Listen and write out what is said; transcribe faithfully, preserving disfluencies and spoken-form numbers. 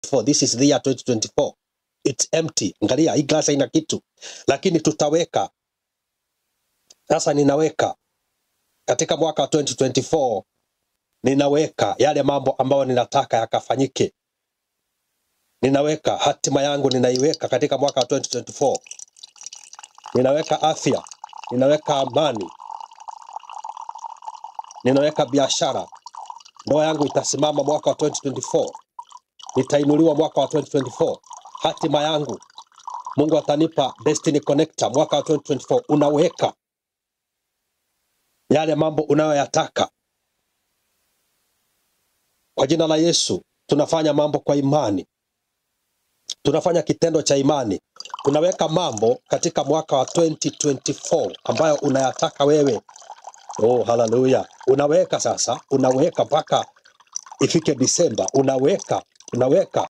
twenty-four. This is the year twenty twenty-four. It's empty. Angalia, hii glass haina kitu. Lakini tutaweka. Sasa ninaweka katika mwaka wa twenty twenty-four, ninaweka yale mambo ambayo ninataka yakafanyike. Ninaweka hatima yangu, ninaiweka katika mwaka wa twenty twenty-four. Ninaweka afya, ninaweka amani, ninaweka biashara. Ndoa yangu itasimama mwaka wa twenty twenty-four. Nitainuliwa mwaka wa twenty twenty-four. Hatima yangu, Mungu atanipa destiny connector mwaka wa twenty twenty-four. Unaweka yale mambo unayoyataka. Kwa jina la Yesu, tunafanya mambo kwa imani. Tunafanya kitendo cha imani. Unaweka mambo katika mwaka wa twenty twenty-four ambayo unayataka wewe. Oh, hallelujah. Unaweka sasa, unaweka mpaka ifike Disemba. Unaweka, unaweka.